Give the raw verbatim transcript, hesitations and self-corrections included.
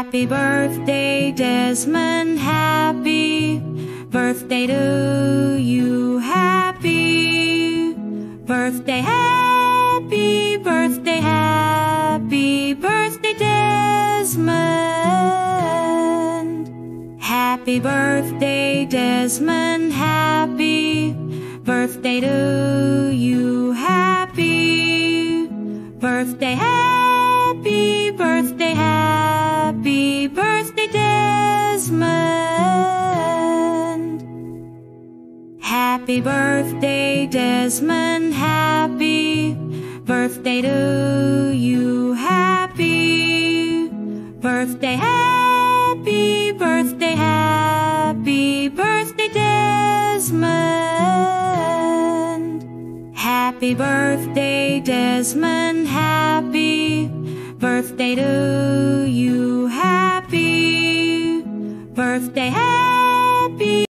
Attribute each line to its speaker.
Speaker 1: Happy birthday, Desmond, happy birthday to you. Happy birthday, happy birthday, happy birthday, Desmond. Happy birthday, Desmond, happy birthday to you. Happy birthday, happy birthday, happy birthday, Desmond. Happy birthday, Desmond, happy birthday to you. Happy birthday, happy birthday, happy birthday, Desmond. Happy birthday, Desmond, happy birthday to you. Happy birthday, happy